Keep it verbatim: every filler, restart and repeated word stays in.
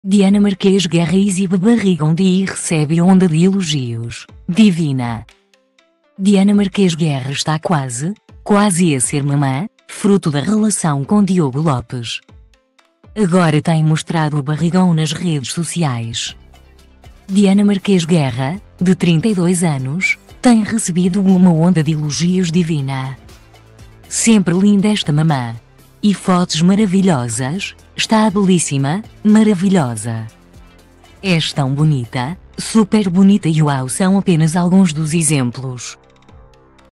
Diana Marques Guerra exibe barrigão de e recebe onda de elogios. Divina. Diana Marques Guerra está quase, quase a ser mamã, fruto da relação com Diogo Lopes. Agora tem mostrado o barrigão nas redes sociais. Diana Marques Guerra, de trinta e dois anos, tem recebido uma onda de elogios divina. Sempre linda esta mamã. E fotos maravilhosas, está belíssima, maravilhosa. És tão bonita, super bonita e uau são apenas alguns dos exemplos.